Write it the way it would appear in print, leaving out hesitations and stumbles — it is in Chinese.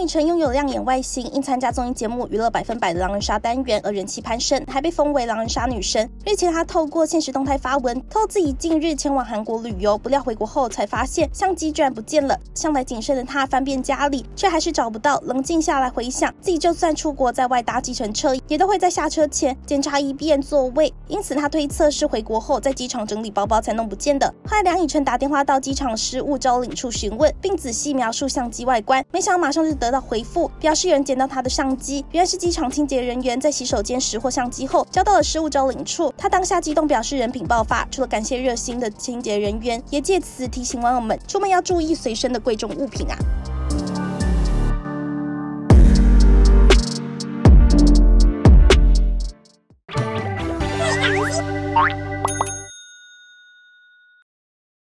以诚拥有亮眼外形，因参加综艺节目《娱乐100%》的狼人杀单元而人气攀升，还被封为狼人杀女神。日前，她透过现实动态发文，透露自己近日前往韩国旅游，不料回国后才发现相机居然不见了。向来谨慎的她翻遍家里，却还是找不到。冷静下来回想，自己就算出国在外搭计程车，也都会在下车前检查一遍座位，因此她推测是回国后在机场整理包包才弄不见的。后来梁以诚打电话到机场时物招领处询问，并仔细描述相机外观，没想到马上就得到回复，表示有人捡到他的相机，原来是机场清洁人员在洗手间拾获相机后交到了失物招领处。他当下激动表示人品爆发，除了感谢热心的清洁人员，也借此提醒网友们出门要注意随身的贵重物品啊。